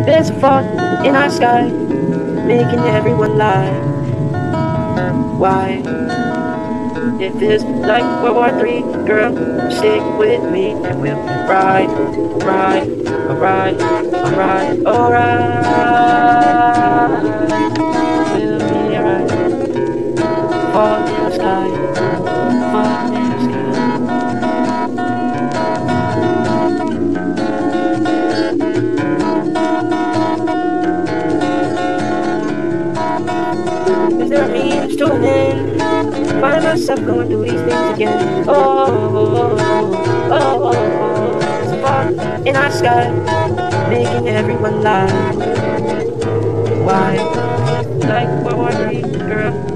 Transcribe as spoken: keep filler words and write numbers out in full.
There's a fault in our sky, making everyone lie. Why? If it's like World War Three, girl, stick with me and we'll ride, ride, alright, alright, alright. We'll be alright. Fall in the sky, fall in the sky. Is there a means to an end? Find myself going through these things again. Oh, oh, oh, oh, oh. There's a fog in our sky, making everyone lie. Why? Like World War Three, girl.